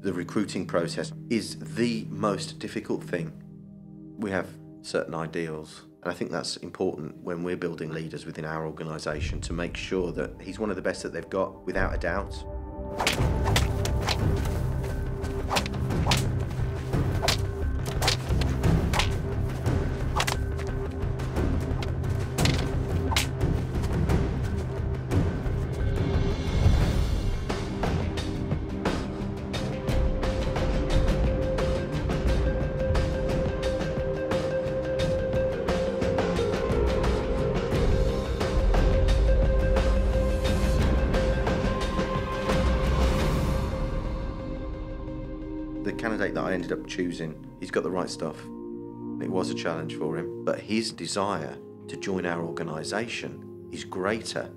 The recruiting process is the most difficult thing. We have certain ideals, and I think that's important when we're building leaders within our organisation, to make sure that he's one of the best that they've got, without a doubt. The candidate that I ended up choosing, he's got the right stuff. It was a challenge for him, but his desire to join our organisation is greater